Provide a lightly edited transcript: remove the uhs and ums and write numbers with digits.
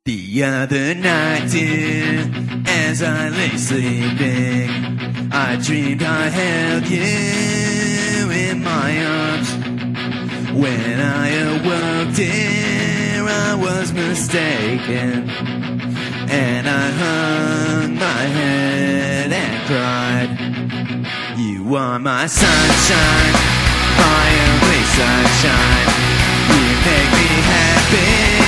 The other night, dear, as I lay sleeping, I dreamed I held you in my arms. When I awoke, dear, I was mistaken, and I hung my head and cried. You are my sunshine, my only sunshine. You make me happy